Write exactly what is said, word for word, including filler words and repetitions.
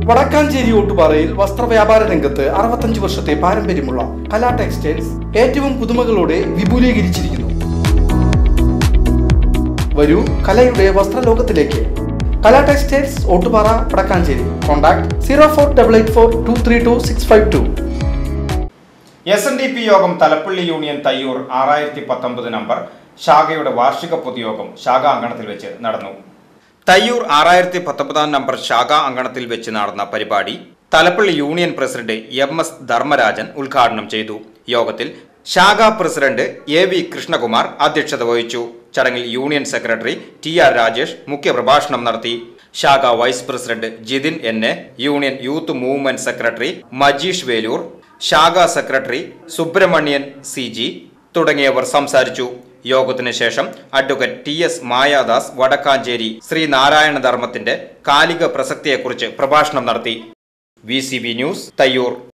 വടക്കാഞ്ചേരി ഓട്ടുപാറയിൽ വസ്ത്രവ്യാപാര രംഗത്ത് അറുപത്തഞ്ച് വർഷത്തെ പാരമ്പര്യമുള്ള കലാ ടെക്സ്റ്റൈൽസ് ഏറ്റവും പുതുമകളോടെ വിപുലീകരിച്ചിരിക്കുന്നു. വരൂ കലയുടെ വസ്ത്രലോകത്തിലേക്ക്. Kala textiles Ottupara Vadakkanchery. Contact zero four double eight four two three two six five two. S N D P യോഗം തലപ്പള്ളി യൂണിയൻ തയ്യൂർ ആറായിരത്തി പത്തൊമ്പത് നമ്പർ ശാഖയുടെ വാർഷിക പൊതുയോഗം ശാഖാ അങ്കണത്തിൽ വെച്ച് നടന്നു. തയ്യൂർ ആറായിരത്തി പത്തൊമ്പതാം നമ്പർ ശാഖാ അങ്കണത്തിൽ വെച്ച് നടന്ന പരിപാടി Thalappilly union president M S Dharmarajan ഉദ്ഘാടനം ചെയ്തു. യോഗത്തിൽ ശാഖാ പ്രസിഡന്റ് എ വി കൃഷ്ണകുമാർ അധ്യക്ഷത വഹിച്ചു. ചടങ്ങിൽ union secretary T R Rajesh മുഖ്യപ്രഭാഷണം നടത്തി. ശാഖാ vice president Jithin N A, union youth movement secretary Majeesh Velur, ശാഖാ സെക്രട്ടറി സുബ്രഹ്മണ്യൻ സി ജി തുടങ്ങിയവർ സംസാരിച്ചു. യോഗത്തിന് ശേഷം advocate T S Mayadas Vadakkanchery Sreenarayana ധർമ്മത്തിന്റെ കാലിക പ്രസക്തിയെക്കുറിച്ച് പ്രഭാഷണം നടത്തി. V C B news Thayyur.